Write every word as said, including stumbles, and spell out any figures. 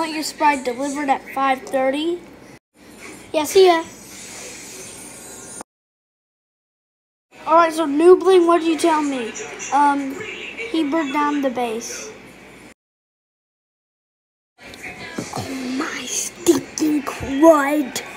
want your Sprite delivered at five thirty. Yeah, see ya. Alright, so Noobling, what did you tell me? Um, he burned down the base. Oh my stinking crud.